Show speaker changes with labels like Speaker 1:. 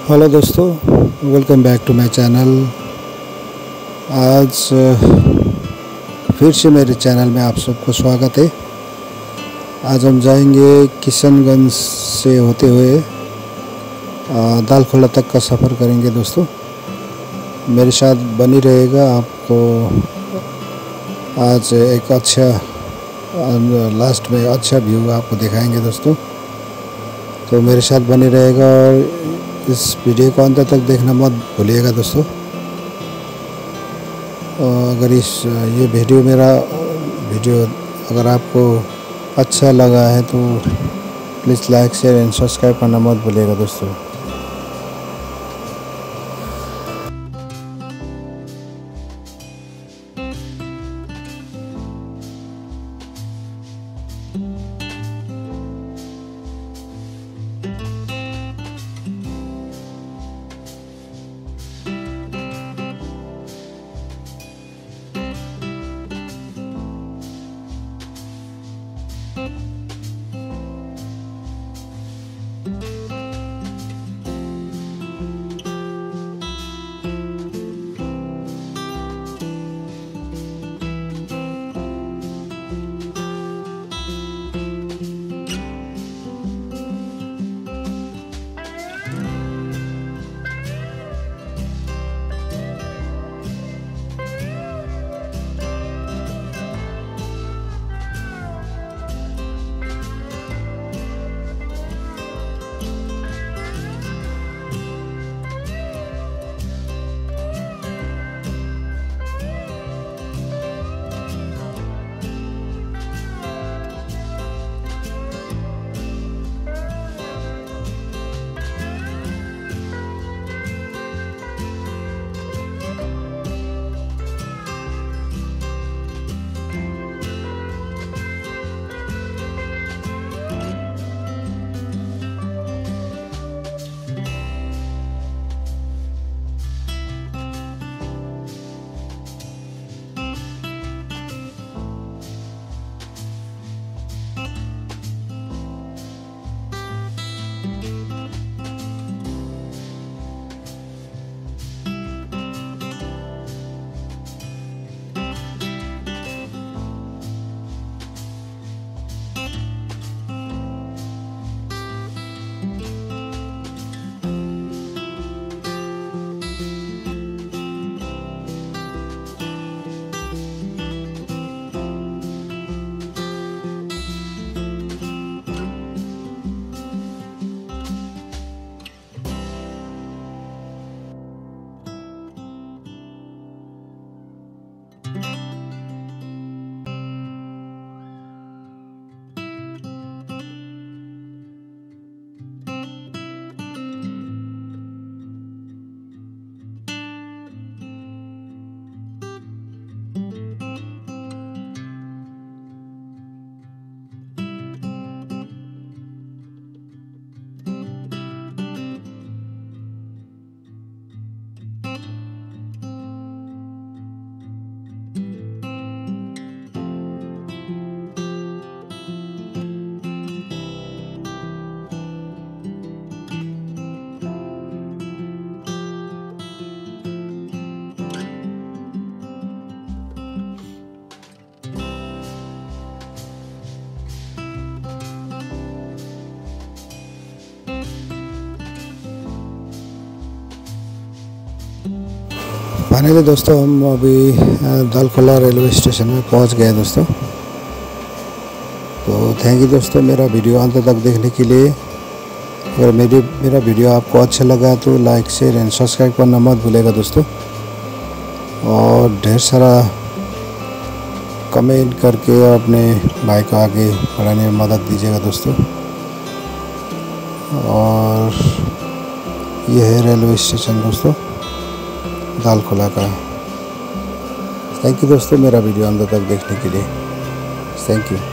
Speaker 1: Hello दोस्तों, welcome back to my channel. आज फिर से मेरे चैनल में आप सबको स्वागत है। आज हम जाएंगे किशनगंज से होते हुए दालखोला तक का सफ़र करेंगे दोस्तों। मेरे साथ बनी रहेगा। आपको आज एक अच्छा लास्ट में अच्छा व्यू आपको दिखाएंगे दोस्तों, तो मेरे साथ बने रहेगा और इस वीडियो को अंत तक देखना मत भूलिएगा दोस्तों। अगर ये वीडियो अगर आपको अच्छा लगा है तो please like share and subscribe करना मत भूलिएगा दोस्तों। फाइनली दोस्तों हम अभी दालखोला रेलवे स्टेशन में पहुंच गए दोस्तों। तो थैंक यू दोस्तों मेरा वीडियो अंत तक देखने के लिए। अगर मेरा वीडियो आपको अच्छा लगा तो लाइक शेयर एंड सब्सक्राइब करना मत भूलेगा दोस्तों, और ढेर सारा कमेंट करके अपने भाई को आगे बढ़ाने में मदद दीजिएगा दोस्तों। और ये है रेलवे स्टेशन दोस्तों दालखोला का। थैंक यू दोस्तों मेरा वीडियो अंत तक देखने के लिए। Thank you.